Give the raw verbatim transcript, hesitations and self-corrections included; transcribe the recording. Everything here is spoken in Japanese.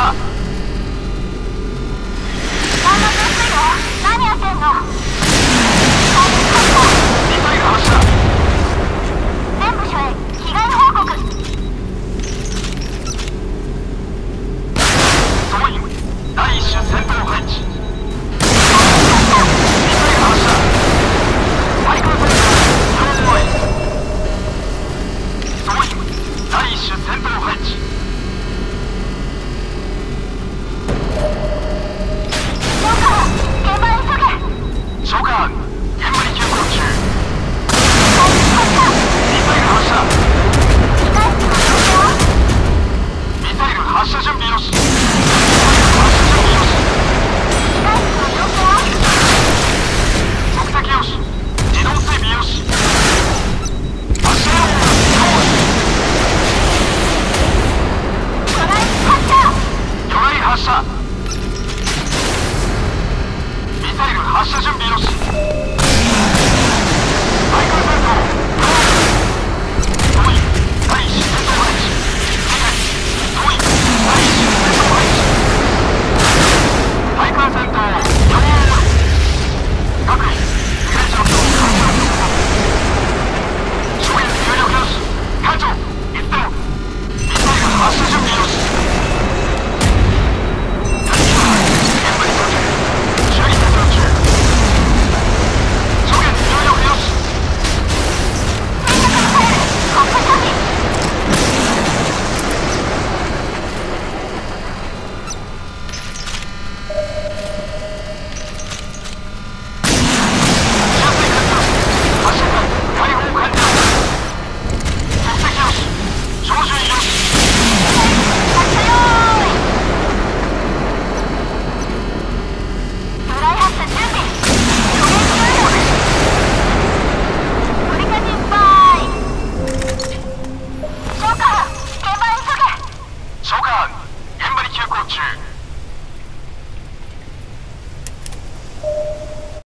射。 何の純粋よ。何やってんの。 ミサイル発射。 全部署へ被害報告。 総員第一種戦闘配置。ミサイル発射。対空戦闘用意。総員第一種戦闘配置。召喚、現場に急行中。ミサイル発射。ミサイル発射準備よし。ミサイル発射準備よし。索敵よし。自動追尾よし。発射よ。魚雷発射。ミサイル発射準備よし。対空戦闘。総員第一種戦闘配置。総員第一種戦闘配置。対空戦闘用意。各位被害状況を監視をすること。証言入力よし。艦長いつでも。ミサイル発射準備よし。現場に到着。修理作業中。証言入力よし。発射管開放完了。索敵よし。照準よし。 魚雷発射準備。無理か心配。召喚、現場へ急げ。 召喚、現場に急行中。